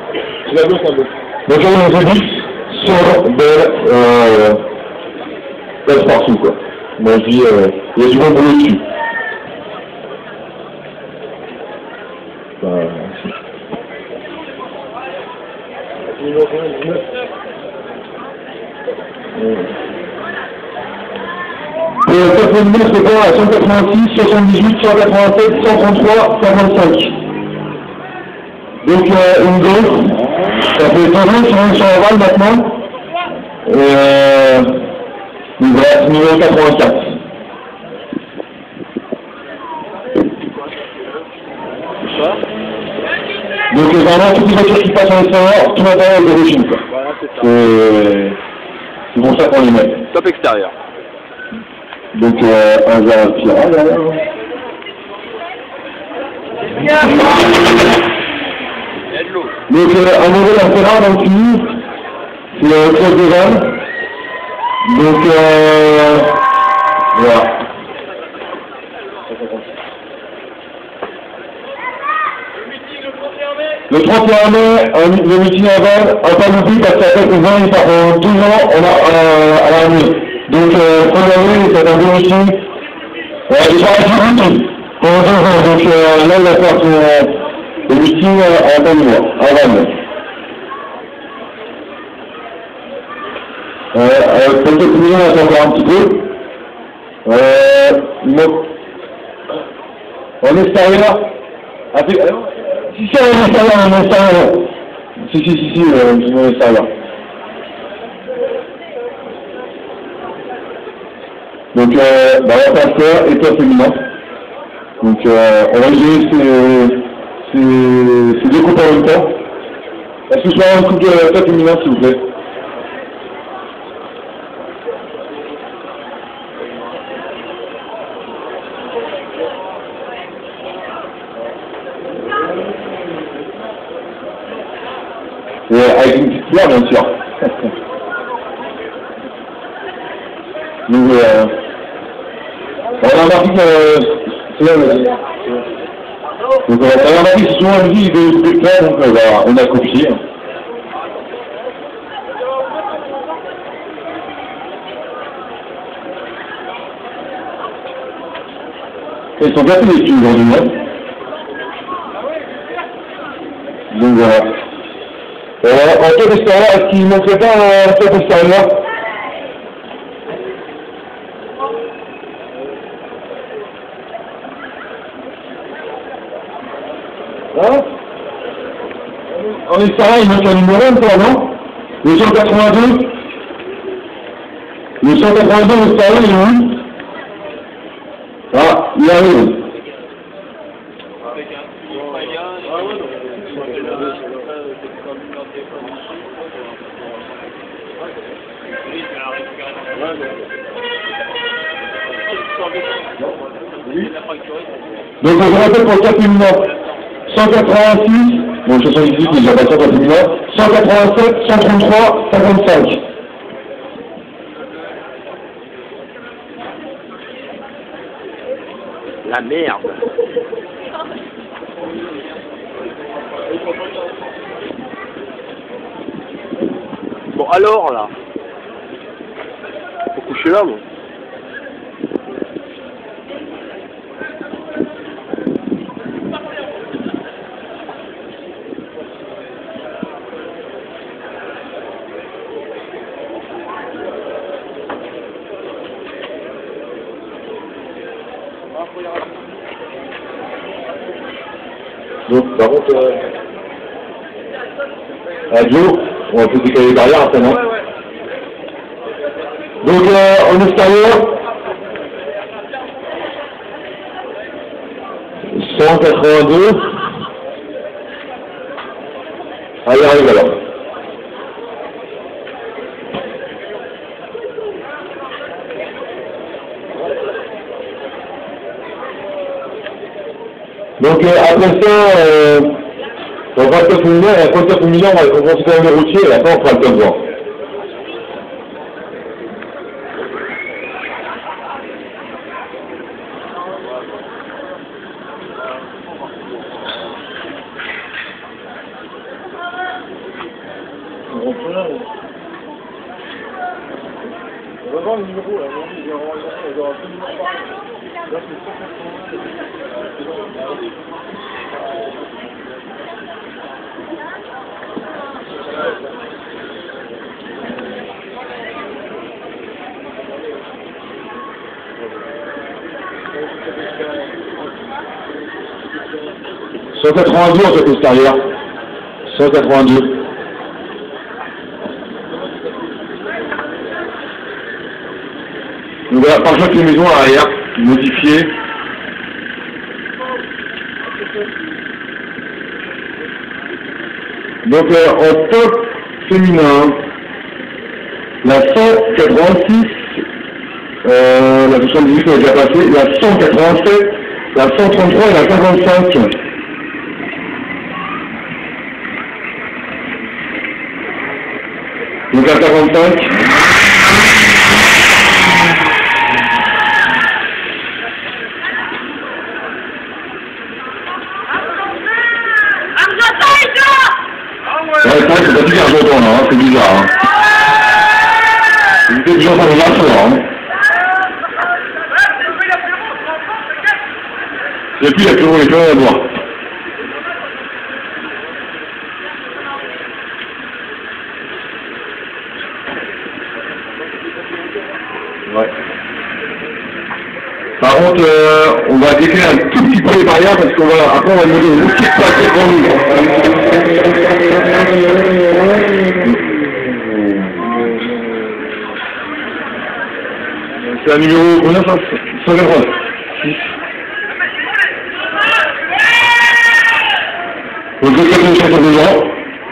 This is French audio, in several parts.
La gauche, la gauche. Donc on a dit sur des partout quoi. Moi je dis il y a du bon boulot dessus. Numéro 19. Le top féminin c'est quoi à 186, 78, 187, 133, 55. Donc une gauche, ça fait 2 ans sur un val maintenant. Il va numéro 84. Donc vraiment toutes les voitures qui passent en extérieur, tout l'intérieur est d'origine quoi. Voilà, c'est ça. C'est pour ça qu'on les met. Top extérieur. Donc un verre aspirant là. Donc un nouvel aspirant dans le fini, c'est Claude Devanne. Donc voilà. Le 31 mai, le meeting à Vannes, un pas d'oubli parce qu'après que Vannes, il part en 12 ans à l'armée. Donc, fin d'année, c'est un bon meeting. Il part à 10 ans pendant 2 ans. Donc là, il va faire le meeting à Vannes, à Vannes. Peut-être que nous, on va encore un petit peu. En extérieur, si, en extérieur. Si, en extérieur. Donc, on va faire ça, et toi féminin. Donc, on va gérer ces deux coupes en même temps. Est-ce que je peux avoir un coup de toi féminin, s'il vous plaît? Avec une petite fleur, bien sûr. Donc, on a remarqué que c'est là, vas-y. Donc, on a remarqué que souvent on dit des fleurs, donc on a copié. Ils sont gâtés les filles aujourd'hui, hein. Donc voilà. En top extérieur, est-ce qu'il ne montrait pas un top extérieur? Hein? En extérieur, il manque un numéro encore, non? Le 182? Le 182 en extérieur, il est où? Ah, il arrive. Donc on se rappelle pour le 4 féminin, 186, bon 78 déjà pas ça pour le féminin, 187, 133, 55. La merde. Bon alors là. Faut coucher là, moi. Donc, par contre, Joe, on va peut-être décaler les barrières après, non? Donc, en extérieur, 182. Allez, arrive alors. Donc après ça, on va le top féminin, et après le top féminin, on va commencer quand même le routier, et après on fera le top vent. On va voir le numéro là, il y aura absolument pas. Là c'est 182 en fait extérieur. 182. Donc voilà, par exemple les maisons à l'arrière, modifiées. Donc en top féminin, la 186, la 78 on a déjà passé, la 187, la 133 et la 55. Donc la 45. Ouais, c'est vrai que c'est pas super longtemps là, hein, c'est bizarre. Hein. C'était déjà dans les affaires, hein. Et puis il y a plus rien à boire. Ouais. Par contre, on va décrire un tout petit peu les barrières parce qu'on va, après on va demander une petite paquet pour nous. C'est un numéro, combien ça 186. Donc le 482 ans.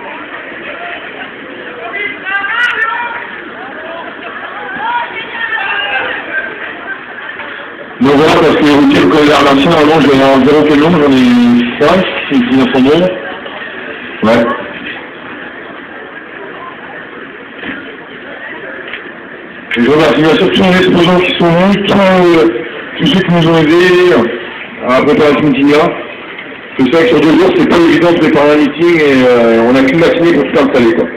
Donc voilà, parce que vous dites que les relations, normalement, je vais avoir 0 camion, j'en ai 5, c'est une sont bons. Ouais. Et je remercie bien sûr tous les exposants qui sont venus, tous ceux qui nous ont aidés à préparer ce meeting-là. Je sais que sur 2 jours, c'est pas évident de préparer un meeting et on a qu'une matinée pour tout installer, quoi.